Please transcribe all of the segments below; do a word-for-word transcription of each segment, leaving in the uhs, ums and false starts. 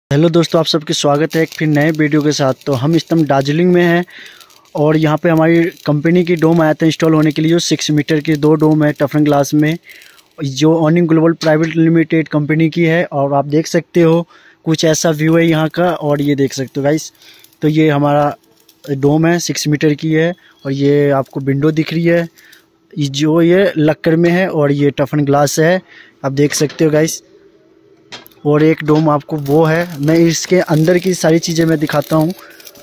Hello दोस्तों, आप सबके स्वागत है एक फिर नए वीडियो के साथ। तो हम इस टाइम दार्जिलिंग में हैं और यहाँ पे हमारी कंपनी की डोम आया था इंस्टॉल होने के लिए। जो सिक्स मीटर की दो डोम है टफन ग्लास में, जो ऑनिंग ग्लोबल प्राइवेट लिमिटेड कंपनी की है। और आप देख सकते हो कुछ ऐसा व्यू है यहाँ का। और ये देख सकते हो गाइस, तो ये हमारा डोम है, सिक्स मीटर की है। और ये आपको विंडो दिख रही है जो ये लक्कर में है, और ये टफन ग्लास है, आप देख सकते हो गाइस। और एक डोम आपको वो है, मैं इसके अंदर की सारी चीज़ें मैं दिखाता हूँ।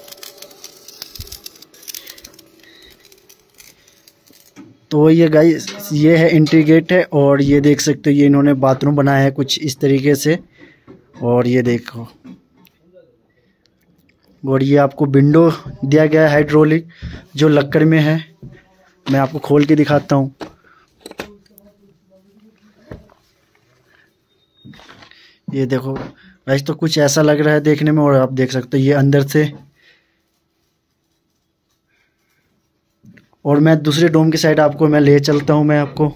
तो ये गाइस, ये है एंट्री गेट है। और ये देख सकते हो ये इन्होंने बाथरूम बनाया है कुछ इस तरीके से। और ये देखो, और ये आपको विंडो दिया गया है हाइड्रोलिक, जो लक्कर में है। मैं आपको खोल के दिखाता हूँ। ये देखो वैसे तो कुछ ऐसा लग रहा है देखने में। और आप देख सकते हो ये अंदर से। और मैं दूसरे डोम की साइड आपको मैं ले चलता हूँ मैं आपको।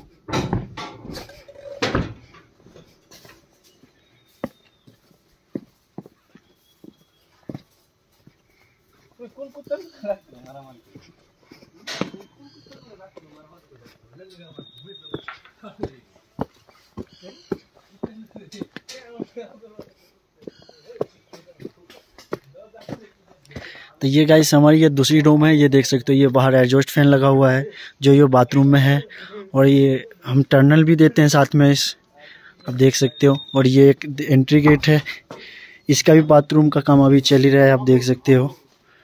तो ये गाइस हमारी ये दूसरी डोम है। ये देख सकते हो ये बाहर एग्जॉस्ट फैन लगा हुआ है जो ये बाथरूम में है। और ये हम टर्नल भी देते हैं साथ में इस, आप देख सकते हो। और ये एक एंट्री गेट है, इसका भी बाथरूम का काम अभी चल ही रहा है, आप देख सकते हो।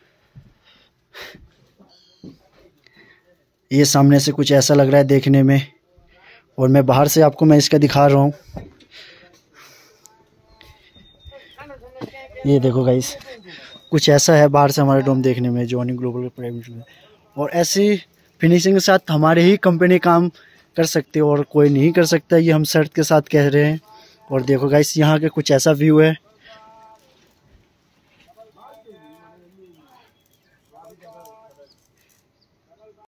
ये सामने से कुछ ऐसा लग रहा है देखने में। और मैं बाहर से आपको मैं इसका दिखा रहा हूँ। ये देखो गाइस, कुछ ऐसा है बाहर से हमारा डोम देखने में, जो ऑनिंग ग्लोबल प्राइवेट में। और ऐसी फिनिशिंग के साथ हमारे ही कंपनी काम कर सकते हो और कोई नहीं कर सकता, ये हम शर्त के साथ कह रहे हैं। और देखो गाइस, यहाँ का कुछ ऐसा व्यू है।